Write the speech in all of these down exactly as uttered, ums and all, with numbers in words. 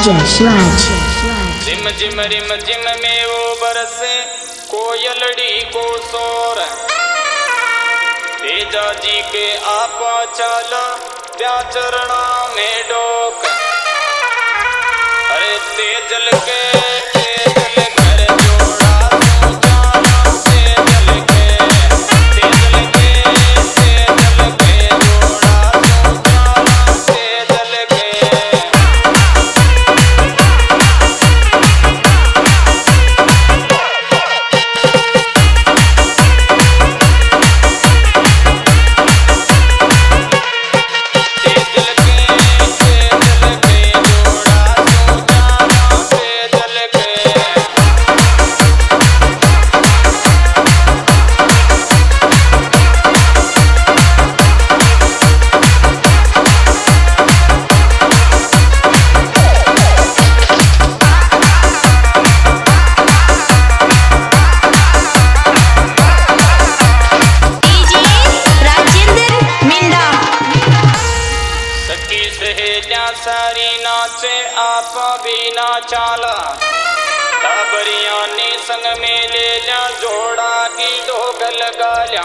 Rajesh Raj. रिम झिम रिम झिम में वो बरसे कोयलड़ी को सोर, तेजा जी के आपा चाला प्या चरणा में डोक। अरे तेजल के तेजल घर जोड़ा तू चाला, तेजल के तेजल के तेजल के जोड़ा तू चाला, तेजल के। सारी नाचे आप भी ना चाला, टाबरिया ने संग में ले जा जोड़ा की ढोक लगा लिया।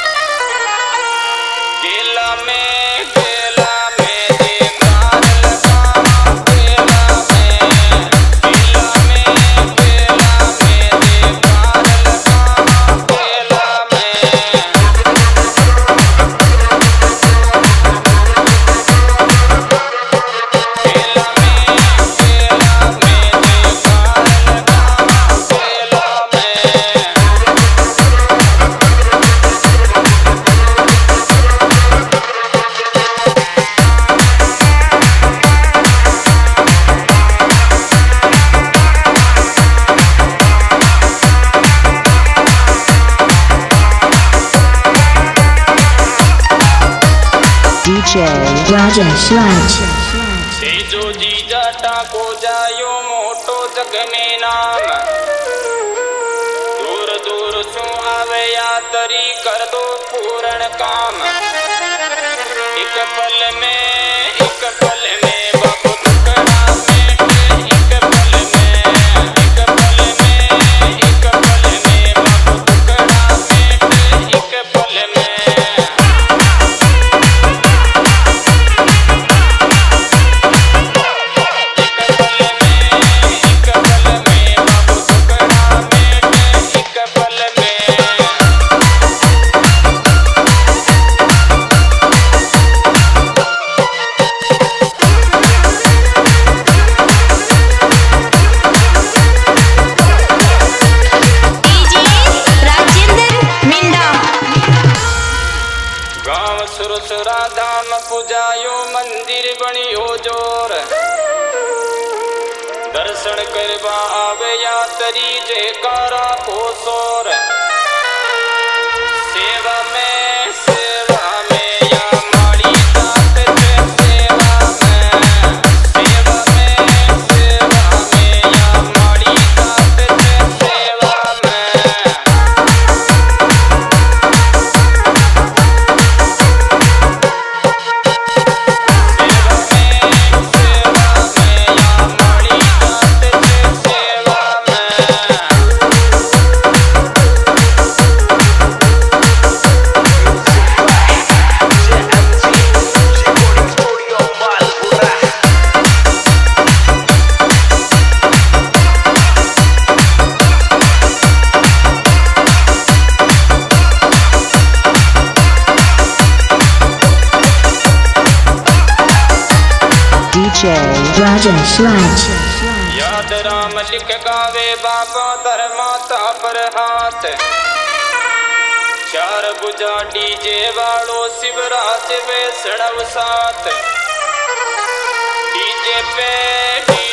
गेला में गेला में देकार लगा, गेला में गेला में गेला में देकार लगा, गेला में। D J Rajesh Raj. तेजो जी जाटा को जायो मोटो जग में नाम, दूर दूर सु आवे यात्री कर दो पूर्ण काम। एक पल में एक पल में बाबू टुकड़ा मेटे, एक पल में एक पल में एक पल में बाबू टुकड़ा मेटे, एक पल में। सुरसुरा धाम पुजायो मंदिर बनियो जोर, दर्शन करवा आवे यात्री जयकारा को सोर। सेवा में सेवा में या माड़ी जात थे, सेवा में सेवा में सेवा में या माड़ी जात थे, सेवा में। D J Rajesh Raj. याद राम लिख गावे बाबा धर्माता पर हाथ, चार बुझा डीजे वालो शिवराज वे सड़व साथ, डीजे पे